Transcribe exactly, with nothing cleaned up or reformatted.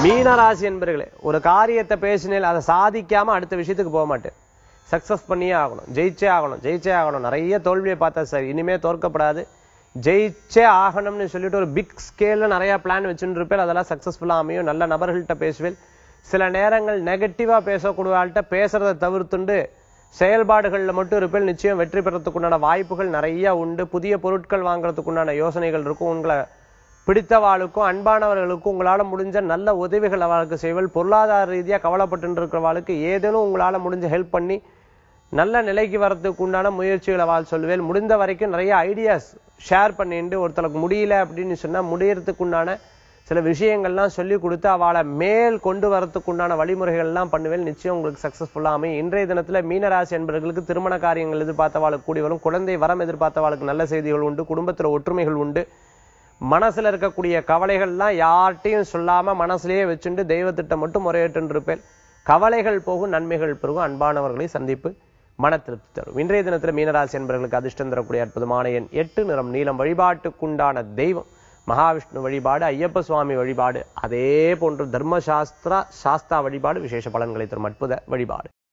மீனராசி என்பர்களே, ஒரு காரியத்தை பேசினேன் அதை சாதிக்காம அடுத்த விஷயத்துக்கு போக மாட்டேன். சக்சஸ் பண்ணியே ஆகணும், ஜெயிச்சே ஆகணும், ஜெயிச்சே ஆகணும். நிறைய தோல்வியை பார்த்தா சார், இனிமே தோற்கப்படாது, ஜெயிச்சே ஆகணும்னு சொல்லிட்டு ஒரு பிக் ஸ்கேல்ல நிறைய பிளான் வச்சுட்டு இருப்பேன். அதெல்லாம் சக்சஸ்ஃபுல்லா அமையும். நல்ல நபர்கள்ட்ட பேசுவேன். சில நேரங்கள் நெகட்டிவா பேசக்கூடிய ஆள்கிட்ட பேசுறதை தவிர்த்துண்டு செயல்பாடுகள்ல மட்டும் இருப்பேன். நிச்சயம் வெற்றி பெறத்துக்குண்டான வாய்ப்புகள் நிறைய உண்டு. புதிய பொருட்கள் வாங்குறதுக்குண்டான யோசனைகள் இருக்கும். உங்களை பிடித்தவாளுக்கும் அன்பானவர்களுக்கும் உங்களால முடிஞ்ச நல்ல உதவிகள் அவளுக்கு செய்வல். பொருளாதார ரீதியா கவலைப்பட்டு இருக்கிறவாளுக்கு ஏதேனும் உங்களால முடிஞ்ச ஹெல்ப் பண்ணி நல்ல நிலைக்கு வரதுக்கு உண்டான முயற்சிகளை அவள் சொல்லுவேன். முடிந்த வரைக்கும் நிறைய ஐடியாஸ் ஷேர் பண்ணிட்டு ஒருத்தருக்கு முடியல அப்படின்னு சொன்னா முடியறதுக்கு உண்டான சில விஷயங்கள்லாம் சொல்லி கொடுத்து அவளை மேல் கொண்டு வரதுக்கு உண்டான வழிமுறைகள் எல்லாம் பண்ணுவேன். நிச்சயம் உங்களுக்கு சக்சஸ்ஃபுல்லா அமையும். இன்றைய தினத்துல மீனராசி என்பவர்களுக்கு திருமண காரியங்கள் எதிர்பார்த்தவாளுக்கு கூடி வரும். குழந்தை வரம் எதிர்பார்த்தவாளுக்கு நல்ல செய்திகள் உண்டு. குடும்பத்துல ஒற்றுமைகள் உண்டு. மனசுல இருக்கக்கூடிய கவலைகள்லாம் யார்ட்டையும் சொல்லாம மனசுலயே வச்சுட்டு தெய்வத்திட்ட மட்டும் முறையேற்று இருப்பேன். கவலைகள் போகும், நன்மைகள் பெருகும். அன்பானவர்களை சந்திப்பு மன திருப்தி தரும். இன்றைய தினத்துல மீனராசி என்பவர்களுக்கு அதிர்ஷ்டம் தரக்கூடிய அற்புதமான எண் எட்டு, நிறம் நீலம். வழிபாட்டுக்குண்டான தெய்வம் மகாவிஷ்ணு வழிபாடு, ஐயப்ப சுவாமி வழிபாடு, அதே போன்று தர்மசாஸ்திரா சாஸ்தா வழிபாடு விசேஷ பலன்களை தரும் அற்புத வழிபாடு.